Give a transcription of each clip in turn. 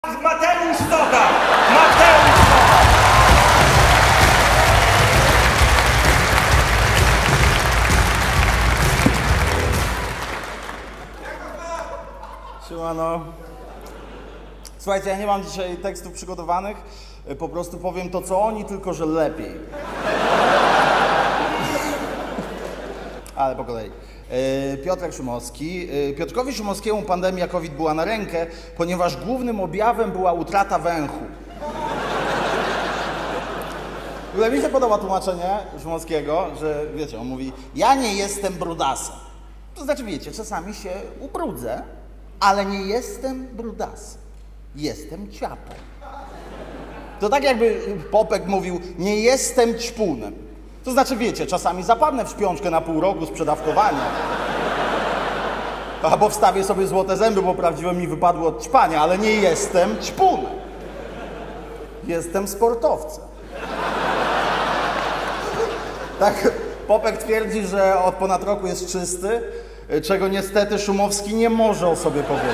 Mateusz Socha! Mateusz Socha! Siemano. Słuchajcie, ja nie mam dzisiaj tekstów przygotowanych, po prostu powiem to co oni, tylko że lepiej. Ale po kolei. Piotrek Szumowski. Piotrkowi Szumowskiemu pandemia COVID była na rękę, ponieważ głównym objawem była utrata węchu. W ogóle mi się podoba tłumaczenie Szumowskiego, że wiecie, on mówi: ja nie jestem brudasem. To znaczy, wiecie, czasami się ubrudzę, ale nie jestem brudasem. Jestem ciapą. To tak jakby Popek mówił: nie jestem ćpunem. To znaczy, wiecie, czasami zapadnę w śpiączkę na pół roku z przedawkowania. Albo wstawię sobie złote zęby, bo prawdziwe mi wypadły od ćpania, ale nie jestem ćpunem. Jestem sportowcem. Tak, Popek twierdzi, że od ponad roku jest czysty, czego niestety Szumowski nie może o sobie powiedzieć.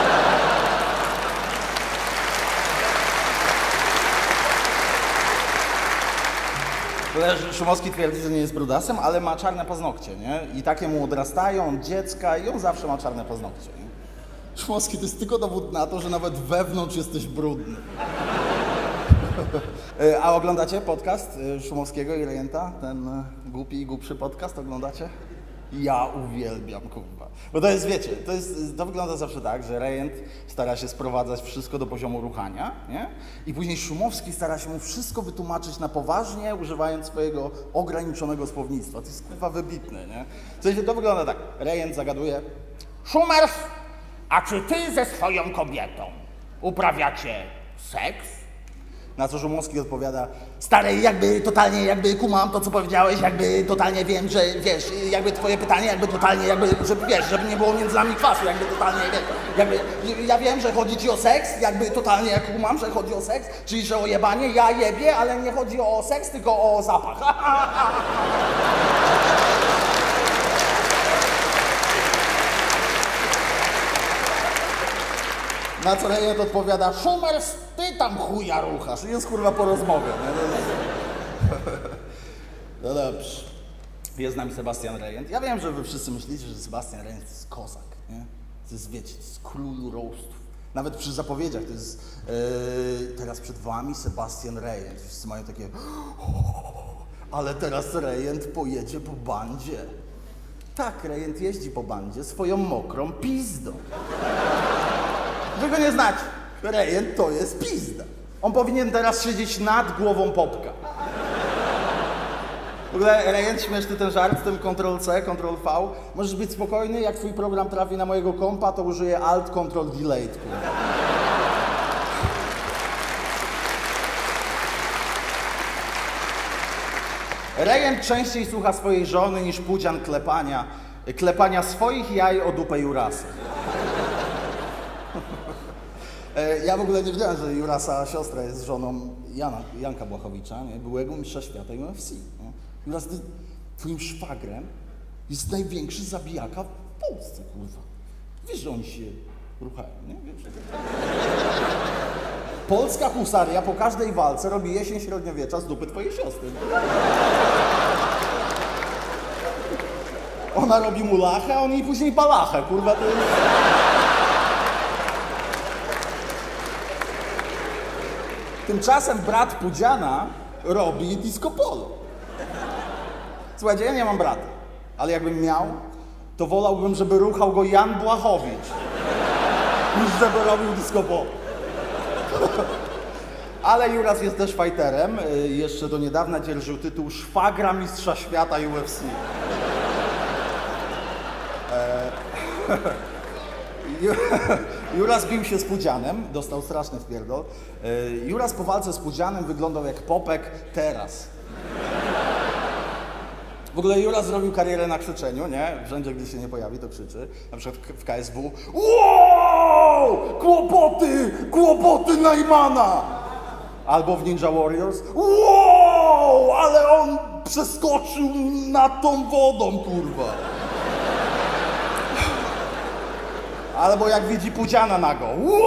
Szumowski twierdzi, że nie jest brudasem, ale ma czarne paznokcie, nie? I takie mu odrastają od dziecka i on zawsze ma czarne paznokcie, nie? Szumowski, to jest tylko dowód na to, że nawet wewnątrz jesteś brudny. A oglądacie podcast Szumowskiego i Rejenta? Ten głupi i głupszy podcast oglądacie? Ja uwielbiam, kurwa. Bo to jest, wiecie, to wygląda zawsze tak, że Rejent stara się sprowadzać wszystko do poziomu ruchania, nie? I później Szumowski stara się mu wszystko wytłumaczyć na poważnie, używając swojego ograniczonego słownictwa. To jest, kurwa, wybitne, nie? W sensie to wygląda tak. Rejent zagaduje: Szumers, a czy ty ze swoją kobietą uprawiacie seks? Na co Szumowski odpowiada: stary, jakby totalnie, kumam to, co powiedziałeś, jakby totalnie wiem, że wiesz, jakby twoje pytanie, jakby totalnie, żeby wiesz, żeby nie było między nami kwasu, jakby totalnie, wiesz, ja wiem, że chodzi ci o seks, jakby totalnie kumam, że chodzi o seks, czyli że o jebanie, ja jebie, ale nie chodzi o seks, tylko o zapach. Na co Rejent odpowiada: Szumers, ty tam chuja ruchasz. Jest, kurwa, po rozmowie. No dobrze. Jest z nami Sebastian Rejent. Ja wiem, że wy wszyscy myślicie, że Sebastian Rejent to jest kozak, nie? To jest, wiecie, to jest król roastów. Nawet przy zapowiedziach to jest teraz przed wami Sebastian Rejent. Wszyscy mają takie: ale teraz Rejent pojedzie po bandzie. Tak, Rejent jeździ po bandzie swoją mokrą pizdą. Wy go nie znacie. Rejent to jest pizda. On powinien teraz siedzieć nad głową Popka. W ogóle, Rejent, śmieszny ten żart z tym Ctrl-C, Ctrl-V. Możesz być spokojny, jak twój program trafi na mojego kompa, to użyję Alt-Ctrl-Delete. Rejent częściej słucha swojej żony niż Pudzian klepania swoich jaj o dupę Jurasa. Ja w ogóle nie wiedziałem, że Jurasa siostra jest żoną Janka Błachowicza, nie? Byłego mistrza świata i UFC. Nie? Juras, twoim szwagrem jest największy zabijaka w Polsce, kurwa. Wiesz, że oni się ruchają, nie? Wiesz, polska husaria po każdej walce robi jesień średniowiecza z dupy twojej siostry. Ona robi mu lachę, a on jej później balachę, kurwa, to jest... Tymczasem brat Pudziana robi disco polo. Słuchajcie, ja nie mam brata, ale jakbym miał, to wolałbym, żeby ruchał go Jan Błachowicz, niż żeby robił disco polo. Ale Juras jest też fighterem. Jeszcze do niedawna dzierżył tytuł szwagra mistrza świata UFC. Juras bił się z Pudzianem, dostał straszny wpierdol. Juras po walce z Pudzianem wyglądał jak Popek teraz. W ogóle Juras zrobił karierę na krzyczeniu, nie? Wszędzie, gdy się nie pojawi, to krzyczy. Na przykład w KSW: wow! Kłopoty Najmana! Albo w Ninja Warriors: wow! Ale on przeskoczył nad tą wodą, kurwa. Albo jak widzi Pudziana nago.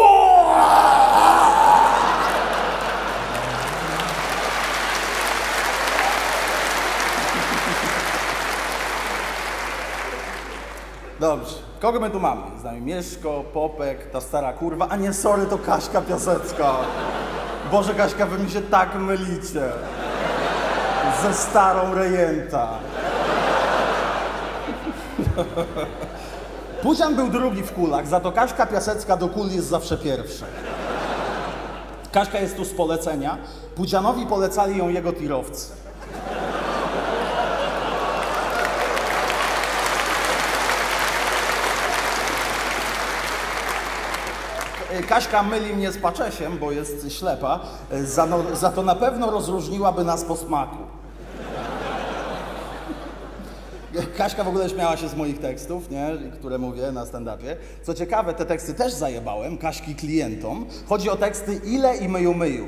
Dobrze, kogo my tu mamy? Z nami Mieszko, Popek, ta stara kurwa, a nie, sorry, to Kaśka Piasecka. Boże, Kaśka, wy mi się tak mylicie. Ze starą rejenta. Pudzian był drugi w kulach, za to Kaśka Piasecka do kul jest zawsze pierwsza. Kaśka jest tu z polecenia. Pudzianowi polecali ją jego tirowcy. Kaśka myli mnie z Paczesiem, bo jest ślepa, za to na pewno rozróżniłaby nas po smaku. Kaśka w ogóle śmiała się z moich tekstów, nie? Które mówię na stand-upie. Co ciekawe, te teksty też zajebałem, Kaśki klientom. Chodzi o teksty ile i myju myju.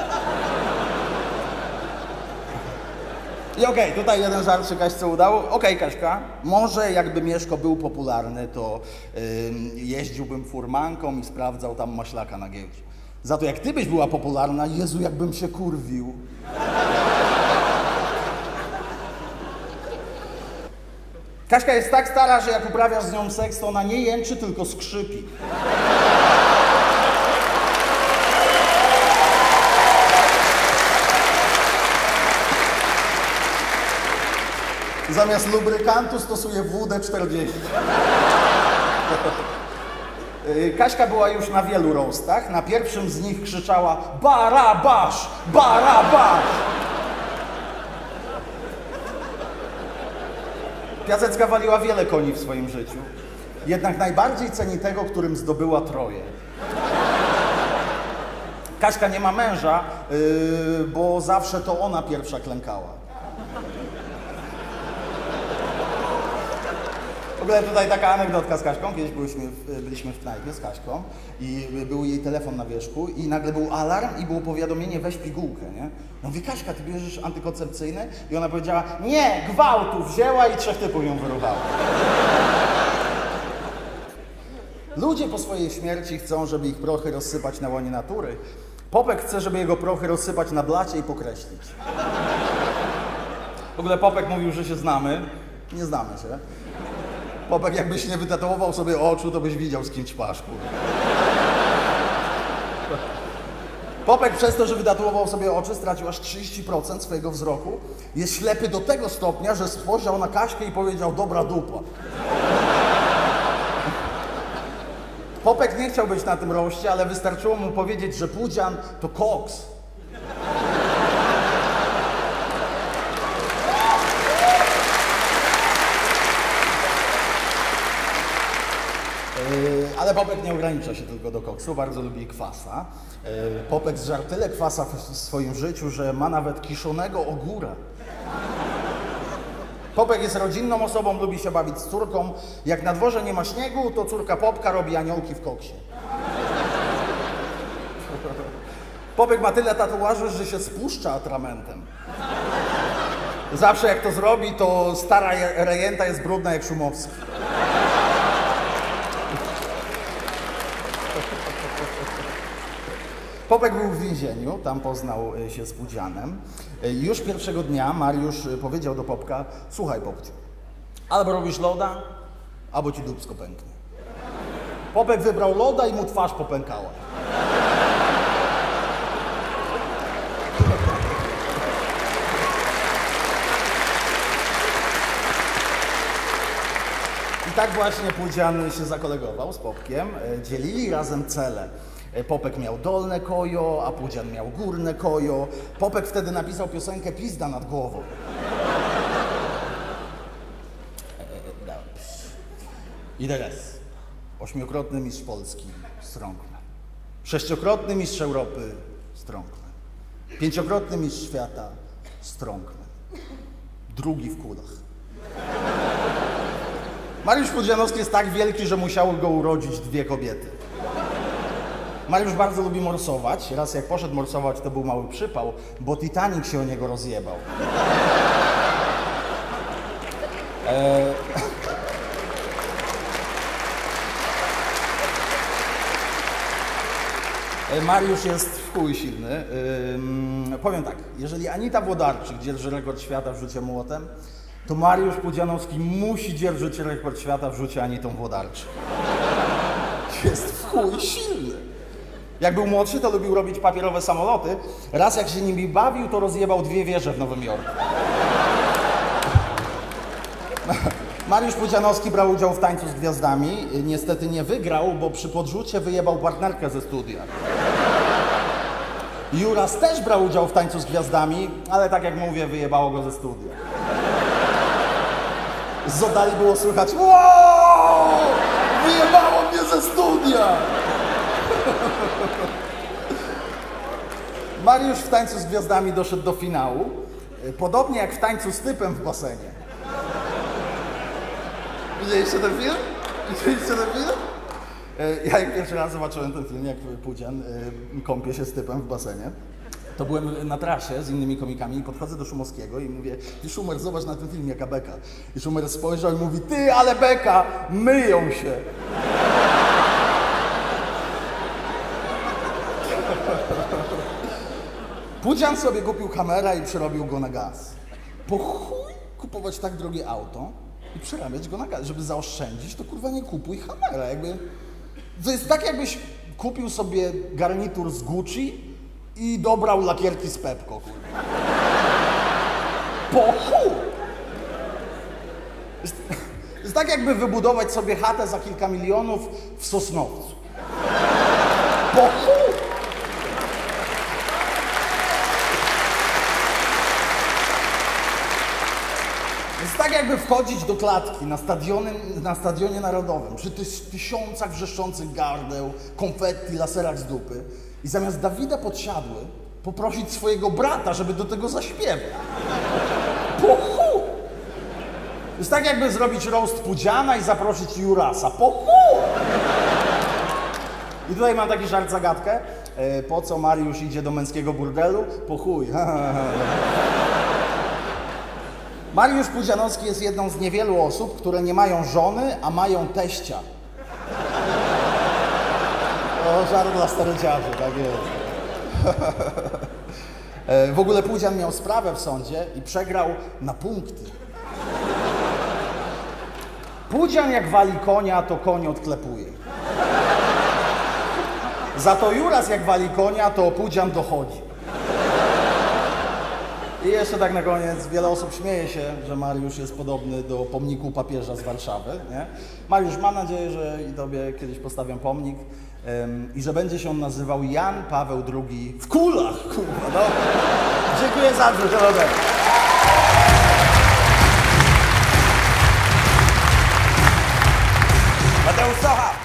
I okej, tutaj jeden żart się Kaśce udał. Okej, Kaśka, może jakby Mieszko był popularny, to jeździłbym furmanką i sprawdzał tam maślaka na giełdzie. Za to jak ty byś była popularna, Jezu, jakbym się kurwił. Kaśka jest tak stara, że jak uprawiasz z nią seks, to ona nie jęczy, tylko skrzypi. Zamiast lubrykantu stosuje WD-40. Kaśka była już na wielu roastach. Na pierwszym z nich krzyczała Barabasz! Barabasz! Piasecka waliła wiele koni w swoim życiu. Jednak najbardziej ceni tego, którym zdobyła Troję. Kaśka nie ma męża, bo zawsze to ona pierwsza klękała. W ogóle tutaj taka anegdotka z Kaśką. Kiedyś byliśmy w knajpie z Kaśką i był jej telefon na wierzchu i nagle był alarm i było powiadomienie, weź pigułkę, nie? No mówię, Kaśka, ty bierzesz antykoncepcyjne? I ona powiedziała, nie, gwałtu, wzięła i 3 typów ją wyrubała. Ludzie po swojej śmierci chcą, żeby ich prochy rozsypać na łonie natury. Popek chce, żeby jego prochy rozsypać na blacie i pokreślić. W ogóle Popek mówił, że się znamy. Nie znamy się. Popek, jakbyś nie wytatuował sobie oczu, to byś widział, z kim ćpasz, kurwa. Popek przez to, że wytatuował sobie oczy, stracił aż 30% swojego wzroku. Jest ślepy do tego stopnia, że spojrzał na Kaśkę i powiedział, dobra dupa. Popek nie chciał być na tym roście, ale wystarczyło mu powiedzieć, że Pudzian to koks. Ale Popek nie ogranicza się tylko do koksu, bardzo lubi kwasa. Popek zżarł tyle kwasa w swoim życiu, że ma nawet kiszonego ogóra. Popek jest rodzinną osobą, lubi się bawić z córką. Jak na dworze nie ma śniegu, to córka Popka robi aniołki w koksie. Popek ma tyle tatuaży, że się spuszcza atramentem. Zawsze jak to zrobi, to stara rejenta jest brudna jak Szumowski. Popek był w więzieniu, tam poznał się z Pudzianem. Już pierwszego dnia Mariusz powiedział do Popka, słuchaj Popciu, albo robisz loda, albo ci dupsko pęknie. Popek wybrał loda i mu twarz popękała. I tak właśnie Pudzian się zakolegował z Popkiem, dzielili razem cele. Popek miał dolne kojo, a Pudzian miał górne kojo. Popek wtedy napisał piosenkę Pizda nad głową. Dobrze. I teraz 8-krotny mistrz Polski Strongman, 6-krotny mistrz Europy Strongman, 5-krotny mistrz świata Strongman, drugi w kulach. Mariusz Pudzianowski jest tak wielki, że musiały go urodzić 2 kobiety. Mariusz bardzo lubi morsować. Raz jak poszedł morsować, to był mały przypał, bo Titanic się o niego rozjebał. Mariusz jest w chuj silny. Powiem tak, jeżeli Anita Włodarczyk dzierży rekord świata w rzucie młotem, to Mariusz Pudzianowski musi dzierżyć rekord świata w rzucie Anitą Włodarczyk. Jest w chuj silny. Jak był młodszy, to lubił robić papierowe samoloty. Raz jak się nimi bawił, to rozjebał 2 wieże w Nowym Jorku. Mariusz Pudzianowski brał udział w Tańcu z Gwiazdami. Niestety nie wygrał, bo przy podrzucie wyjebał partnerkę ze studia. Juras też brał udział w Tańcu z Gwiazdami, ale tak jak mówię, wyjebało go ze studia. Z oddali było słychać: wow! Wyjebało mnie ze studia! Mariusz w Tańcu z Gwiazdami doszedł do finału, podobnie jak w Tańcu z typem w basenie. Widzieliście ten film? Widzieliście ten film? Ja jak pierwszy raz zobaczyłem ten film, jak Pudzian kąpie się z typem w basenie, to byłem na trasie z innymi komikami i podchodzę do Szumowskiego i mówię: ty Szumer, zobacz na ten film jaka beka. I Szumer spojrzał i mówi: ty, ale beka, myją się. Pudzian sobie kupił kamerę i przerobił go na gaz. Po chuj kupować tak drogie auto i przerabiać go na gaz. Żeby zaoszczędzić, to kurwa nie kupuj Hammera. Jakby, to jest tak, jakbyś kupił sobie garnitur z Gucci i dobrał lakierki z Pepco, kurwa. Po chuj! Jest tak, jakby wybudować sobie chatę za kilka milionów w Sosnowcu. Po chuj! Jest tak, jakby wchodzić do klatki na stadionie narodowym przy tysiącach wrzeszczących gardeł, konfetti, laserach z dupy i zamiast Dawida Podsiadły poprosić swojego brata, żeby do tego zaśpiewał. Po chuj! Jest tak, jakby zrobić roast Pudziana i zaprosić Jurasa. Po chuj! I tutaj mam taki żart zagadkę. Po co Mariusz idzie do męskiego burdelu? Po chuj. Mariusz Pudzianowski jest jedną z niewielu osób, które nie mają żony, a mają teścia. O, żart dla staryciarzy, tak jest. W ogóle Pudzian miał sprawę w sądzie i przegrał na punkty. Pudzian jak wali konia, to koń odklepuje. Za to Juras jak wali konia, to Pudzian dochodzi. I jeszcze tak na koniec, wiele osób śmieje się, że Mariusz jest podobny do pomniku papieża z Warszawy, nie? Mariusz, mam nadzieję, że i tobie kiedyś postawią pomnik i że będzie się on nazywał Jan Paweł II w kulach, kurwa, no. Dziękuję za to, Robert. Mateusz Socha.